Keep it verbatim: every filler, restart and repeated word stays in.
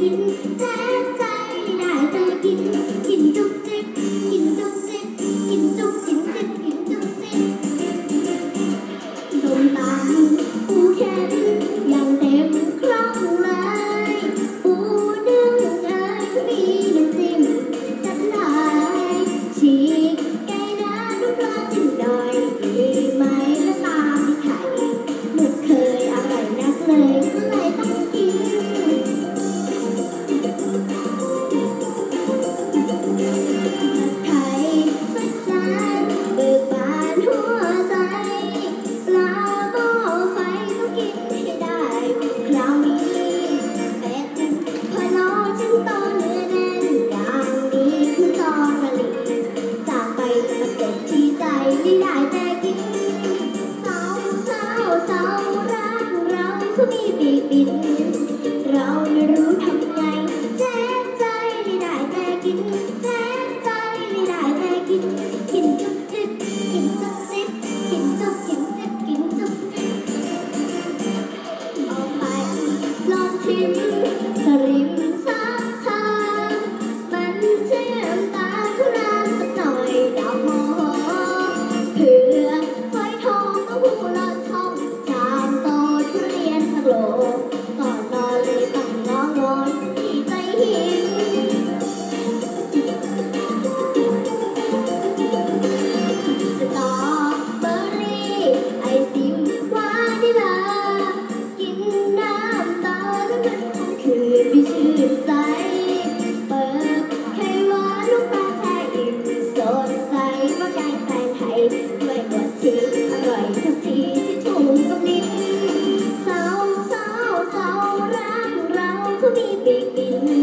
กินแจ๊กใจได้แต่กินกินจุกจิกกินจุกจิกกินจุกกินจิกกินจุกจิกส้มตำปูแข็งยังเต็มครกเลยปูนึ่งเอ้ยมีน้ำจิ้มสักหน่อยฉีกไก่น้ำน้ำปลาจิ้มหน่อยดีไหมแล้วตามที่ไข่ไม่เคยอร่อยนักเลยก็เลยต้องกินไข่สักจานเบิกบานหัวใจปลาหม้อไฟต้องกินให้ได้คราวนี้เป็ดพะโล้ชิ้นโตเนื้อแน่นอย่างนี้คือตอระลีจากไปจะเจ็บที่ใจไม่ได้แต่กินเศร้าเศร้าเศร้ารักเราเขามีปีกบินเราไม่รู้ทำไงแจ๊กใจไม่ได้แต่กินแจ๊กใจไม่ได้แต่กินกินจุกจิกกินจุกจิกกินจุกกินจิกกินจุกจิกออกไปลองชิมสลิมสักชามมันเชื่อมตาทุรานสักหน่อยดาวโมเผือกฝอยทองก็หูลอดช่องชามโตทุเรียนสักโลก่อนนอนเลยต้องงองอนที่ใจหิวสตรอเบอร์รี่ไอติมวานิลากินน้ำตาลทั้งคืนไม่ชื่นใจเปิดไข่หวานลูกปลาแช่อิ่มสดใสว่าแกงแตงไทยด้วยบดชีอร่อยทุกทีที่ถูกกับลิ้นเศร้าเศร้าเศร้ารักเราเขามีปีกบิน